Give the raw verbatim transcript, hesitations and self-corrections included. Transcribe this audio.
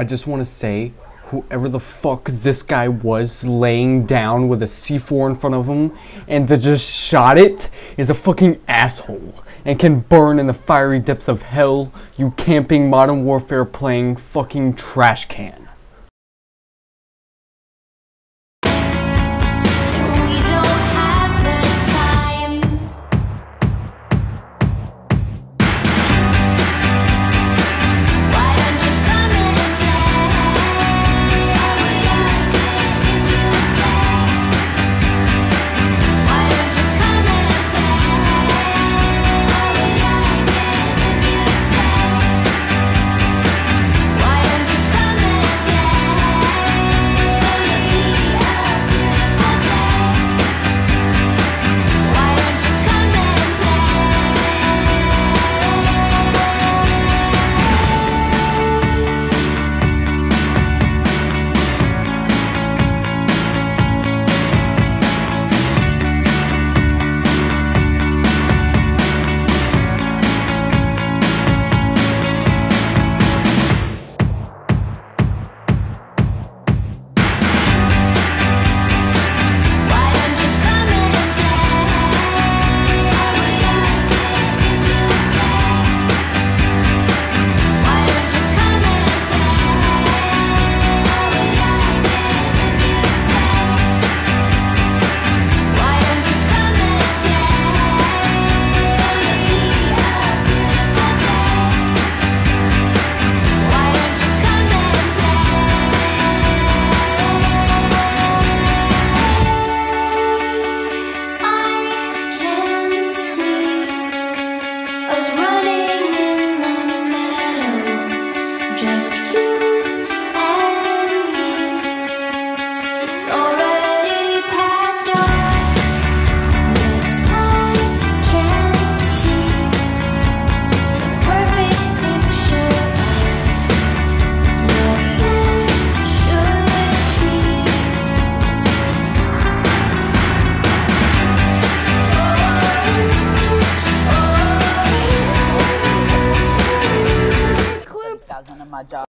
I just want to say, whoever the fuck this guy was laying down with a C four in front of him and that just shot it is a fucking asshole and can burn in the fiery depths of hell, you camping Modern Warfare playing fucking trash can. Just you and me. It's all